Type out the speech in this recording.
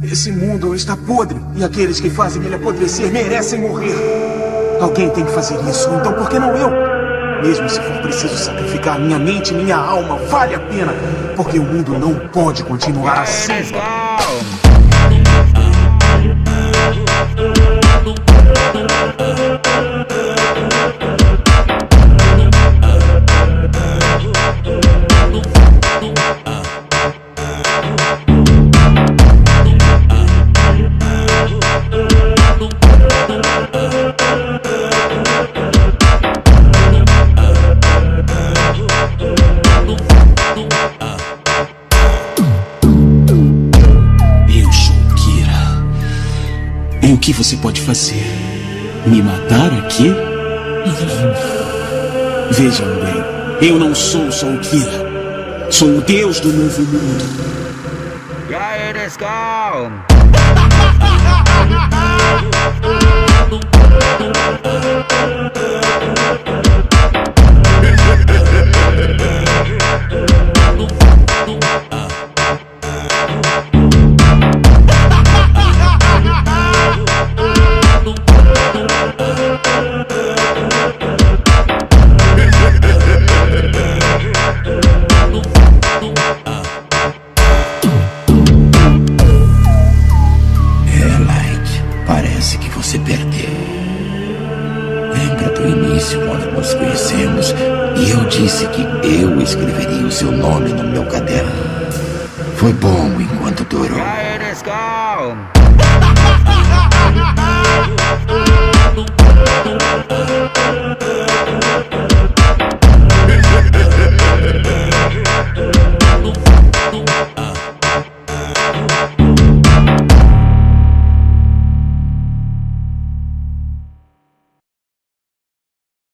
Esse mundo está podre e aqueles que fazem ele apodrecer merecem morrer. Alguém tem que fazer isso, então por que não eu? Mesmo se for preciso sacrificar minha mente e minha alma, vale a pena, porque o mundo não pode continuar assim. E o que você pode fazer? Me matar aqui? Vejam bem, eu não sou só o Kira. Sou o Deus do novo mundo. E aí, let's go! Parece que você perdeu. Lembra do início, quando nos conhecemos, e eu disse que eu escreveria o seu nome no meu caderno? Foi bom enquanto durou. E aí, let's go!